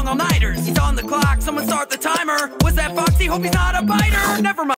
long all-nighters. He's on the clock, someone start the timer. Was that Foxy? Hope he's not a biter. Never mind.